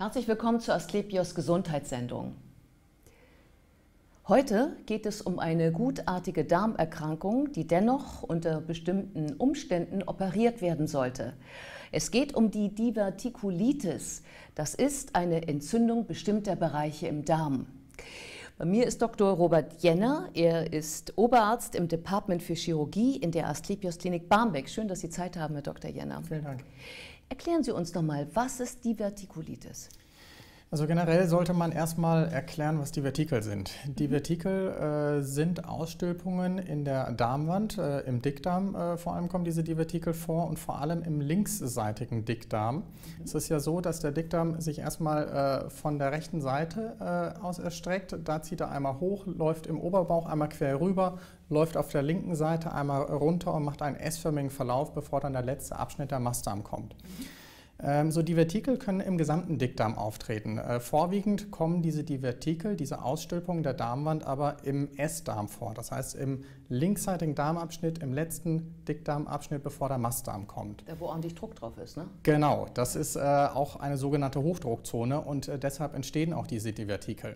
Herzlich willkommen zur Asklepios Gesundheitssendung. Heute geht es um eine gutartige Darmerkrankung, die dennoch unter bestimmten Umständen operiert werden sollte. Es geht um die Divertikulitis. Das ist eine Entzündung bestimmter Bereiche im Darm. Bei mir ist Dr. Robert Jenner. Er ist Oberarzt im Department für Chirurgie in der Asklepios Klinik Barmbek. Schön, dass Sie Zeit haben, Herr Dr. Jenner. Vielen Dank. Erklären Sie uns doch mal, was ist Divertikulitis? Also generell sollte man erstmal erklären, was Divertikel sind. Divertikel sind Ausstülpungen in der Darmwand, im Dickdarm vor allem kommen diese Divertikel vor und vor allem im linksseitigen Dickdarm. Es ist ja so, dass der Dickdarm sich erstmal von der rechten Seite aus erstreckt. Da zieht er einmal hoch, läuft im Oberbauch einmal quer rüber, läuft auf der linken Seite einmal runter und macht einen S-förmigen Verlauf, bevor dann der letzte Abschnitt der Mastdarm kommt. So Divertikel können im gesamten Dickdarm auftreten. Vorwiegend kommen diese Divertikel, diese Ausstülpungen der Darmwand aber im S-Darm vor. Das heißt im linksseitigen Darmabschnitt, im letzten Dickdarmabschnitt, bevor der Mastdarm kommt. Da wo ordentlich Druck drauf ist, ne? Genau, das ist auch eine sogenannte Hochdruckzone und deshalb entstehen auch diese Divertikel.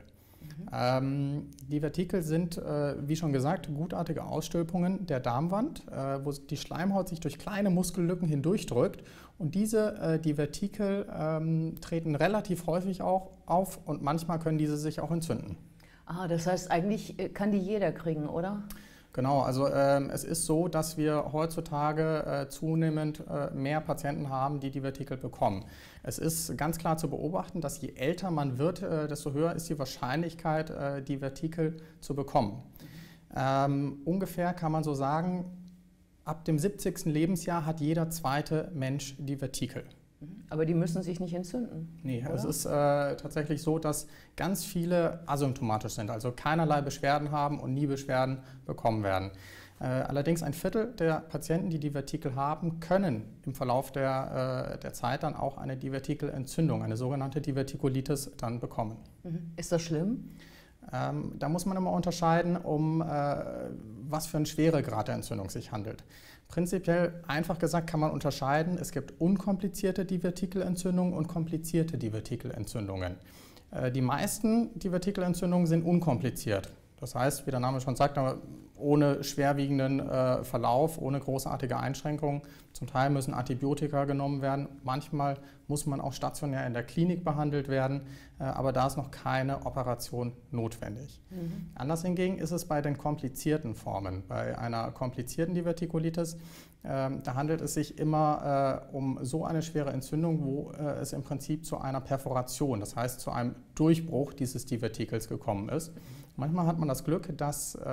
Divertikel sind, wie schon gesagt, gutartige Ausstülpungen der Darmwand, wo die Schleimhaut sich durch kleine Muskellücken hindurchdrückt. Und diese Divertikel treten relativ häufig auch auf und manchmal können diese sich auch entzünden. Ah, das heißt, eigentlich kann die jeder kriegen, oder? Genau, also es ist so, dass wir heutzutage zunehmend mehr Patienten haben, die Divertikel bekommen. Es ist ganz klar zu beobachten, dass je älter man wird, desto höher ist die Wahrscheinlichkeit, Divertikel zu bekommen. Ungefähr kann man so sagen, ab dem 70. Lebensjahr hat jeder zweite Mensch Divertikel. Aber die müssen sich nicht entzünden. Nee, oder? Es ist tatsächlich so, dass ganz viele asymptomatisch sind, also keinerlei Beschwerden haben und nie Beschwerden bekommen werden. Allerdings ein Viertel der Patienten, die Divertikel haben, können im Verlauf der Zeit dann auch eine Divertikelentzündung, eine sogenannte Divertikulitis, dann bekommen. Ist das schlimm? Da muss man immer unterscheiden, um was für einen Schweregrad der Entzündung sich handelt. Prinzipiell, einfach gesagt, kann man unterscheiden, es gibt unkomplizierte Divertikelentzündungen und komplizierte Divertikelentzündungen. Die meisten Divertikelentzündungen sind unkompliziert. Das heißt, wie der Name schon sagt, ohne schwerwiegenden Verlauf, ohne großartige Einschränkungen. Zum Teil müssen Antibiotika genommen werden. Manchmal muss man auch stationär in der Klinik behandelt werden, aber da ist noch keine Operation notwendig. Anders hingegen ist es bei den komplizierten Formen. Bei einer komplizierten Divertikulitis, da handelt es sich immer um so eine schwere Entzündung, wo es im Prinzip zu einer Perforation, das heißt zu einem Durchbruch dieses Divertikels gekommen ist. Manchmal hat man das Glück, dass so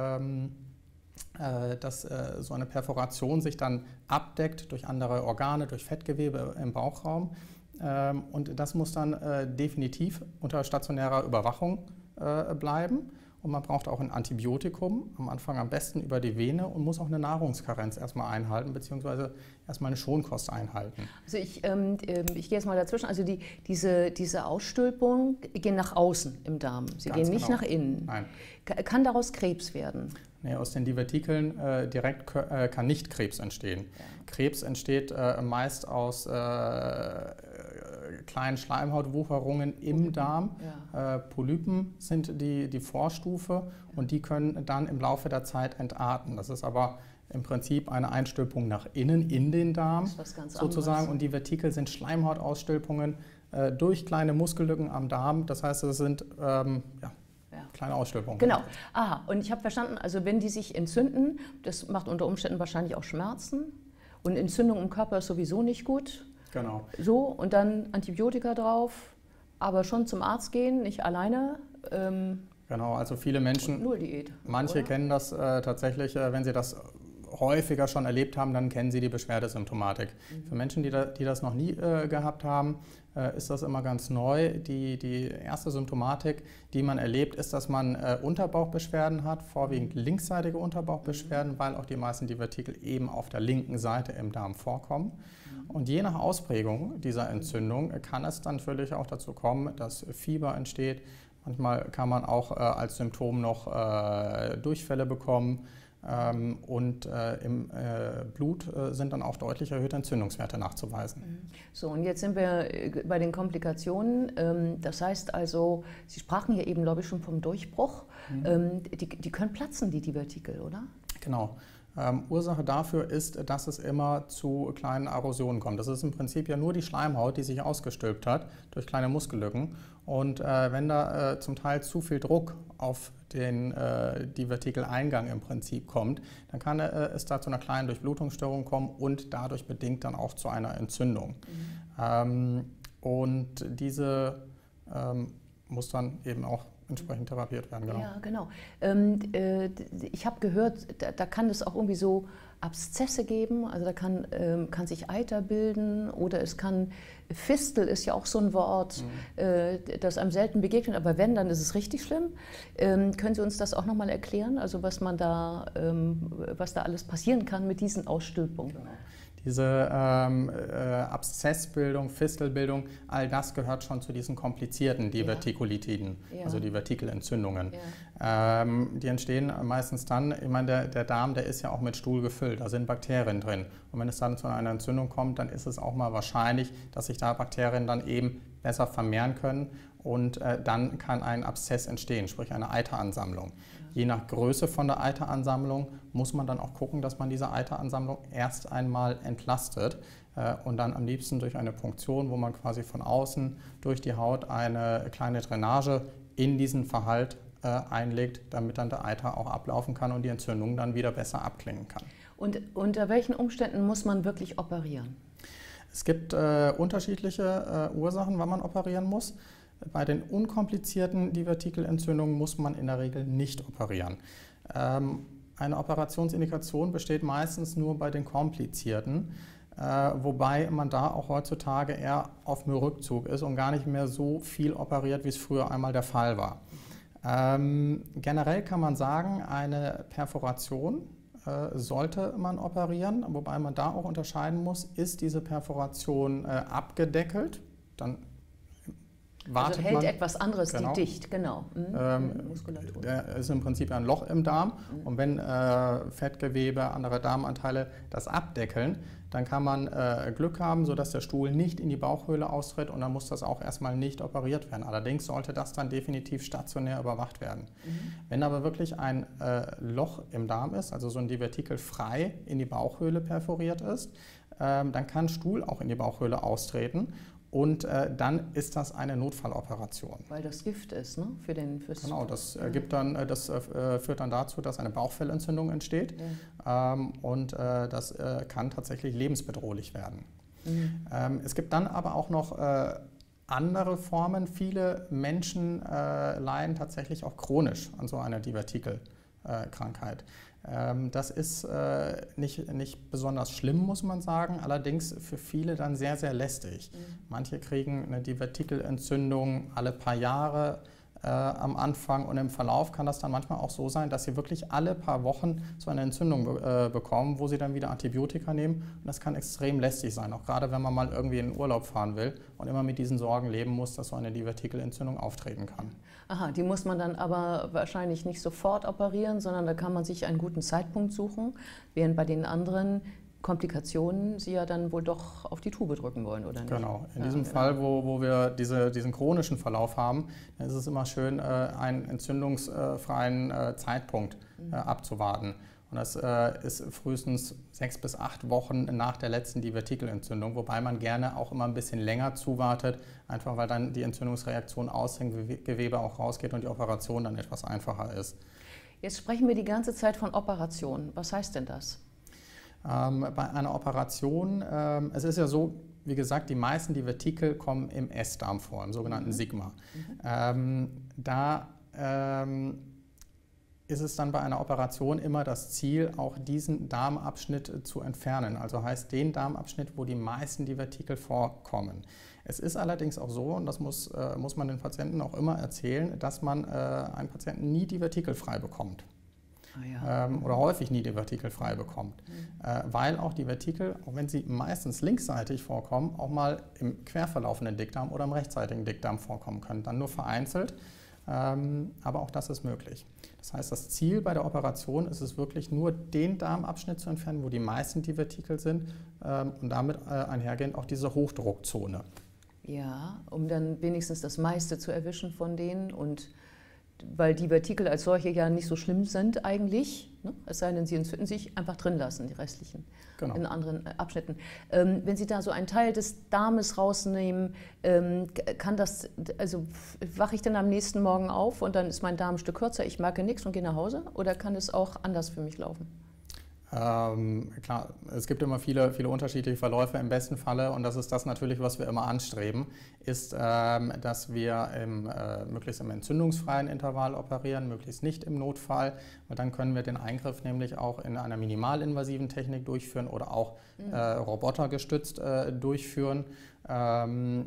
eine Perforation sich dann abdeckt durch andere Organe, durch Fettgewebe im Bauchraum. Und das muss dann definitiv unter stationärer Überwachung bleiben. Und man braucht auch ein Antibiotikum, am Anfang am besten über die Vene und muss auch eine Nahrungskarenz erstmal einhalten, beziehungsweise erstmal eine Schonkost einhalten. Also ich gehe jetzt mal dazwischen, also diese Ausstülpungen gehen nach außen im Darm, sie gehen nicht nach innen. Nein. Kann daraus Krebs werden? Nee, aus den Divertikeln direkt kann nicht Krebs entstehen. Ja. Krebs entsteht meist aus kleinen Schleimhautwucherungen im Darm. Ja. Polypen sind die Vorstufe und die können dann im Laufe der Zeit entarten. Das ist aber im Prinzip eine Einstülpung nach innen, in den Darm sozusagen. Anderes. Und die Vertikel sind Schleimhautausstülpungen durch kleine Muskellücken am Darm. Das heißt, es sind kleine Ausstülpungen. Genau. Aha, und ich habe verstanden, also wenn die sich entzünden, das macht unter Umständen wahrscheinlich auch Schmerzen. Und Entzündung im Körper ist sowieso nicht gut. Genau. So, und dann Antibiotika drauf, aber schon zum Arzt gehen, nicht alleine. Genau, also viele Menschen, nur Diät, manche oder? Kennen das tatsächlich, wenn sie das häufiger schon erlebt haben, dann kennen sie die Beschwerdesymptomatik. Für Menschen, die das noch nie gehabt haben, ist das immer ganz neu. Die erste Symptomatik, die man erlebt, ist, dass man Unterbauchbeschwerden hat, vorwiegend linksseitige Unterbauchbeschwerden, weil auch die meisten Divertikel eben auf der linken Seite im Darm vorkommen. Und je nach Ausprägung dieser Entzündung kann es dann natürlich auch dazu kommen, dass Fieber entsteht. Manchmal kann man auch als Symptom noch Durchfälle bekommen. und im Blut sind dann auch deutlich erhöhte Entzündungswerte nachzuweisen. So, und jetzt sind wir bei den Komplikationen. Das heißt also, Sie sprachen hier eben, glaube ich, schon vom Durchbruch. Die können platzen, die Divertikel, oder? Genau. Ursache dafür ist, dass es immer zu kleinen Erosionen kommt. Das ist im Prinzip ja nur die Schleimhaut, die sich ausgestülpt hat durch kleine Muskellücken. Und wenn da zum Teil zu viel Druck auf den Divertikeleingang im Prinzip kommt, dann kann es da zu einer kleinen Durchblutungsstörung kommen und dadurch bedingt dann auch zu einer Entzündung. Und diese muss dann eben auch entsprechend therapiert werden. Genau. Ja, genau. Ich habe gehört, da kann es auch irgendwie so Abszesse geben, also da kann sich Eiter bilden oder es kann, Fistel ist ja auch so ein Wort, das einem selten begegnet, aber wenn, dann ist es richtig schlimm. Können Sie uns das auch nochmal erklären, also was da alles passieren kann mit diesen Ausstülpungen? Genau. Diese Abszessbildung, Fistelbildung, all das gehört schon zu diesen komplizierten Divertikulitiden, also Divertikelentzündungen. Ja. Die entstehen meistens dann, ich meine, der Darm, der ist ja auch mit Stuhl gefüllt, da sind Bakterien drin. Und wenn es dann zu einer Entzündung kommt, dann ist es auch mal wahrscheinlich, dass sich da Bakterien dann eben besser vermehren können und dann kann ein Abszess entstehen, sprich eine Eiteransammlung. Je nach Größe von der Eiteransammlung muss man dann auch gucken, dass man diese Eiteransammlung erst einmal entlastet und dann am liebsten durch eine Punktion, wo man quasi von außen durch die Haut eine kleine Drainage in diesen Verhalt einlegt, damit dann der Eiter auch ablaufen kann und die Entzündung dann wieder besser abklingen kann. Und unter welchen Umständen muss man wirklich operieren? Es gibt unterschiedliche Ursachen, wann man operieren muss. Bei den unkomplizierten Divertikelentzündungen muss man in der Regel nicht operieren. Eine Operationsindikation besteht meistens nur bei den komplizierten, wobei man da auch heutzutage eher auf dem Rückzug ist und gar nicht mehr so viel operiert, wie es früher einmal der Fall war. Generell kann man sagen, eine Perforation sollte man operieren, wobei man da auch unterscheiden muss, ist diese Perforation abgedeckelt, dann also hält etwas anderes die dicht, genau. Muskulatur. Da ist im Prinzip ein Loch im Darm und wenn Fettgewebe, andere Darmanteile das abdeckeln, dann kann man Glück haben, sodass der Stuhl nicht in die Bauchhöhle austritt und dann muss das auch erstmal nicht operiert werden. Allerdings sollte das dann definitiv stationär überwacht werden. Wenn aber wirklich ein Loch im Darm ist, also so ein Divertikel frei in die Bauchhöhle perforiert ist, dann kann Stuhl auch in die Bauchhöhle austreten. Und dann ist das eine Notfalloperation. Weil das Gift ist, ne? Genau, das führt dann dazu, dass eine Bauchfellentzündung entsteht. Ja. Und das kann tatsächlich lebensbedrohlich werden. Es gibt dann aber auch noch andere Formen. Viele Menschen leiden tatsächlich auch chronisch an so einer Divertikelkrankheit. Das ist nicht besonders schlimm, muss man sagen, allerdings für viele dann sehr, sehr lästig. Manche kriegen eine Divertikelentzündung alle paar Jahre am Anfang und im Verlauf kann das dann manchmal auch so sein, dass sie wirklich alle paar Wochen so eine Entzündung bekommen, wo sie dann wieder Antibiotika nehmen und das kann extrem lästig sein, auch gerade wenn man mal irgendwie in den Urlaub fahren will und immer mit diesen Sorgen leben muss, dass so eine Divertikelentzündung auftreten kann. Aha, die muss man dann aber wahrscheinlich nicht sofort operieren, sondern da kann man sich einen guten Zeitpunkt suchen, während bei den anderen Komplikationen Sie ja dann wohl doch auf die Tube drücken wollen, oder nicht? Genau. In diesem Fall, wo wir diesen chronischen Verlauf haben, dann ist es immer schön, einen entzündungsfreien Zeitpunkt abzuwarten. Und das ist frühestens 6 bis 8 Wochen nach der letzten Divertikelentzündung, wobei man gerne auch immer ein bisschen länger zuwartet, einfach weil dann die Entzündungsreaktion aus dem Gewebe auch rausgeht und die Operation dann etwas einfacher ist. Jetzt sprechen wir die ganze Zeit von Operationen. Was heißt denn das? Bei einer Operation, es ist ja so, wie gesagt, die meisten Divertikel kommen im S-Darm vor, im sogenannten Sigma. Da ist es dann bei einer Operation immer das Ziel, auch diesen Darmabschnitt zu entfernen. Also heißt den Darmabschnitt, wo die meisten Divertikel vorkommen. Es ist allerdings auch so, und das muss man den Patienten auch immer erzählen, dass man einen Patienten nie divertikelfrei bekommt. Oder häufig nie divertikelfrei bekommt, weil auch Divertikel, auch wenn sie meistens linksseitig vorkommen, auch mal im quer verlaufenden Dickdarm oder im rechtsseitigen Dickdarm vorkommen können, dann nur vereinzelt. aber auch das ist möglich. Das heißt, das Ziel bei der Operation ist es wirklich nur, den Darmabschnitt zu entfernen, wo die meisten Divertikel sind und damit einhergehend auch diese Hochdruckzone. Ja, um dann wenigstens das meiste zu erwischen von denen und weil die Divertikel als solche ja nicht so schlimm sind eigentlich, ne? Es sei denn, sie entzünden sich, einfach drin lassen, die restlichen, genau, in anderen Abschnitten. Wenn Sie da so einen Teil des Darmes rausnehmen, kann das, also wache ich dann am nächsten Morgen auf und dann ist mein Darm ein Stück kürzer, ich merke nichts und gehe nach Hause, oder kann es auch anders für mich laufen? Klar, es gibt immer viele unterschiedliche Verläufe im besten Falle und das ist das natürlich, was wir immer anstreben, ist, dass wir möglichst im entzündungsfreien Intervall operieren, möglichst nicht im Notfall, weil dann können wir den Eingriff nämlich auch in einer minimalinvasiven Technik durchführen oder auch robotergestützt durchführen da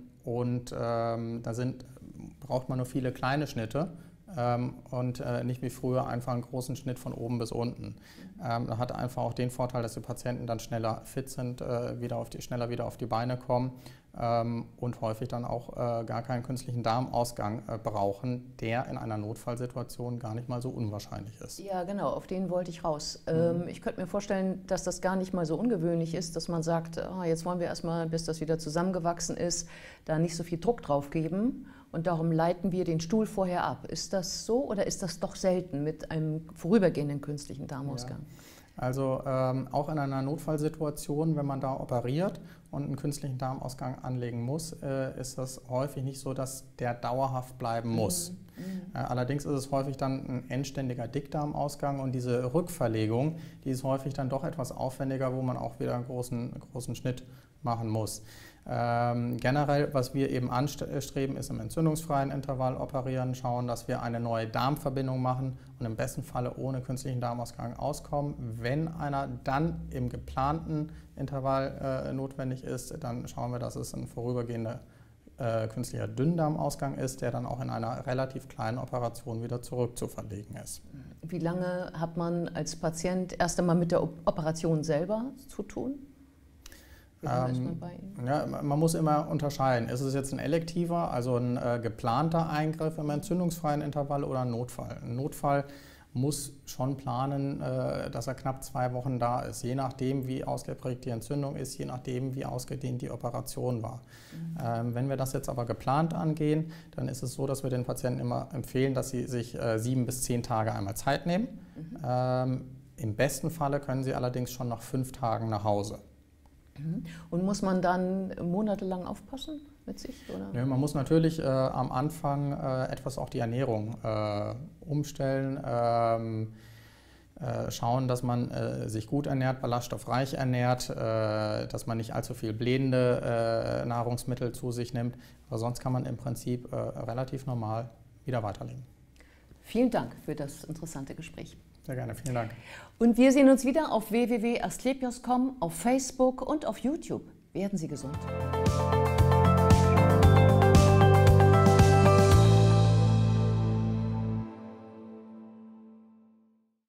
braucht man nur viele kleine Schnitte. Und nicht wie früher einfach einen großen Schnitt von oben bis unten. Das hat einfach auch den Vorteil, dass die Patienten dann schneller fit sind, schneller wieder auf die Beine kommen und häufig dann auch gar keinen künstlichen Darmausgang brauchen, der in einer Notfallsituation gar nicht mal so unwahrscheinlich ist. Ja, genau, auf den wollte ich raus. Ich könnte mir vorstellen, dass das gar nicht mal so ungewöhnlich ist, dass man sagt, jetzt wollen wir erstmal, bis das wieder zusammengewachsen ist, da nicht so viel Druck drauf geben. Und darum leiten wir den Stuhl vorher ab. Ist das so oder ist das doch selten mit einem vorübergehenden künstlichen Darmausgang? Ja. Also auch in einer Notfallsituation, wenn man da operiert und einen künstlichen Darmausgang anlegen muss, ist das häufig nicht so, dass der dauerhaft bleiben muss. Allerdings ist es häufig dann ein endständiger Dickdarmausgang und diese Rückverlegung, die ist häufig dann doch etwas aufwendiger, wo man auch wieder einen großen Schnitt machen muss. Generell, was wir eben anstreben, ist im entzündungsfreien Intervall operieren, schauen, dass wir eine neue Darmverbindung machen und im besten Falle ohne künstlichen Darmausgang auskommen. Wenn einer dann im geplanten Intervall notwendig ist, dann schauen wir, dass es ein vorübergehender künstlicher Dünndarmausgang ist, der dann auch in einer relativ kleinen Operation wieder zurückzuverlegen ist. Wie lange hat man als Patient erst einmal mit der Operation selber zu tun? Ja, man muss immer unterscheiden. Ist es jetzt ein elektiver, also ein geplanter Eingriff im entzündungsfreien Intervall oder ein Notfall? Ein Notfall muss schon planen, dass er knapp 2 Wochen da ist, je nachdem, wie ausgeprägt die Entzündung ist, je nachdem, wie ausgedehnt die Operation war. Wenn wir das jetzt aber geplant angehen, dann ist es so, dass wir den Patienten immer empfehlen, dass sie sich 7 bis 10 Tage einmal Zeit nehmen. Im besten Falle können sie allerdings schon nach 5 Tagen nach Hause. Und muss man dann monatelang aufpassen mit sich? Oder? Ja, man muss natürlich am Anfang etwas auch die Ernährung umstellen, schauen, dass man sich gut ernährt, ballaststoffreich ernährt, dass man nicht allzu viel blähende Nahrungsmittel zu sich nimmt. Aber sonst kann man im Prinzip relativ normal wieder weiterleben. Vielen Dank für das interessante Gespräch. Sehr gerne, vielen Dank. Und wir sehen uns wieder auf www.asklepios.com, auf Facebook und auf YouTube. Werden Sie gesund.